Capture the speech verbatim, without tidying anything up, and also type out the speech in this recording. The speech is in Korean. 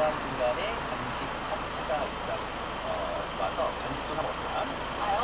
중간중간에 간식 파티가 있다고 어, 와서 간식도 사 먹자. 아요?